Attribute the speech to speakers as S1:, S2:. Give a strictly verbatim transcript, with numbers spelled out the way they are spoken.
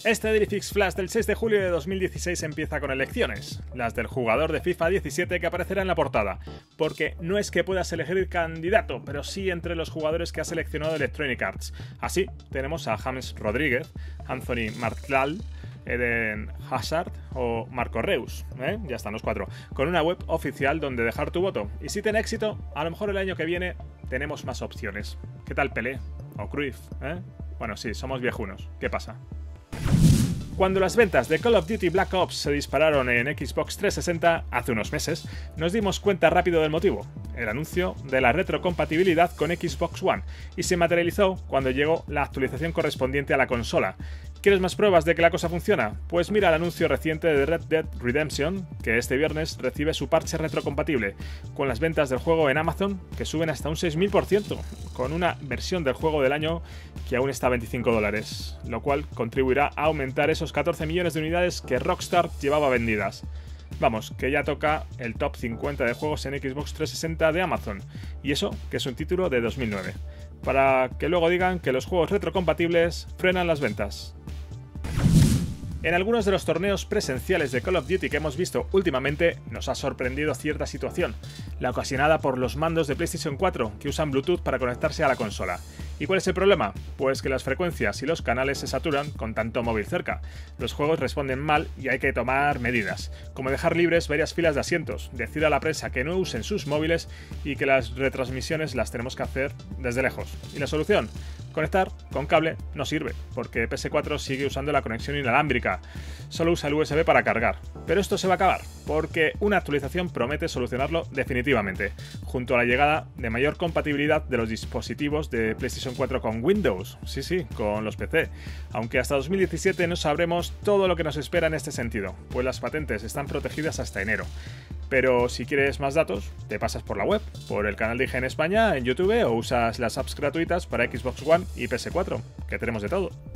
S1: Este Daily Fix Flash del seis de julio de dos mil dieciséis empieza con elecciones, las del jugador de FIFA diecisiete que aparecerá en la portada, porque no es que puedas elegir candidato, pero sí entre los jugadores que ha seleccionado Electronic Arts. Así, tenemos a James Rodríguez, Anthony Martial, Eden Hazard o Marco Reus, ¿eh? Ya están los cuatro, con una web oficial donde dejar tu voto. Y si tiene éxito, a lo mejor el año que viene tenemos más opciones. ¿Qué tal Pelé? O Cruyff, ¿eh? Bueno, sí, somos viejunos. ¿Qué pasa? Cuando las ventas de Call of Duty Black Ops se dispararon en Xbox trescientos sesenta hace unos meses, nos dimos cuenta rápido del motivo, el anuncio de la retrocompatibilidad con Xbox One, y se materializó cuando llegó la actualización correspondiente a la consola. ¿Quieres más pruebas de que la cosa funciona? Pues mira el anuncio reciente de Red Dead Redemption, que este viernes recibe su parche retrocompatible, con las ventas del juego en Amazon que suben hasta un seis mil por ciento, con una versión del juego del año que aún está a veinticinco dólares, lo cual contribuirá a aumentar esos catorce millones de unidades que Rockstar llevaba vendidas. Vamos, que ya toca el top cincuenta de juegos en Xbox trescientos sesenta de Amazon, y eso que es un título de dos mil nueve, para que luego digan que los juegos retrocompatibles frenan las ventas. En algunos de los torneos presenciales de Call of Duty que hemos visto últimamente nos ha sorprendido cierta situación, la ocasionada por los mandos de PlayStation cuatro que usan Bluetooth para conectarse a la consola. ¿Y cuál es el problema? Pues que las frecuencias y los canales se saturan con tanto móvil cerca. Los juegos responden mal y hay que tomar medidas, como dejar libres varias filas de asientos, decir a la prensa que no usen sus móviles y que las retransmisiones las tenemos que hacer desde lejos. ¿Y la solución? Conectar con cable no sirve, porque P S cuatro sigue usando la conexión inalámbrica, solo usa el U S B para cargar. Pero esto se va a acabar, porque una actualización promete solucionarlo definitivamente, junto a la llegada de mayor compatibilidad de los dispositivos de PlayStation cuatro con Windows, sí sí, con los P C, aunque hasta dos mil diecisiete no sabremos todo lo que nos espera en este sentido, pues las patentes están protegidas hasta enero. Pero si quieres más datos, te pasas por la web, por el canal de I G N España en YouTube o usas las apps gratuitas para Xbox One y P S cuatro, que tenemos de todo.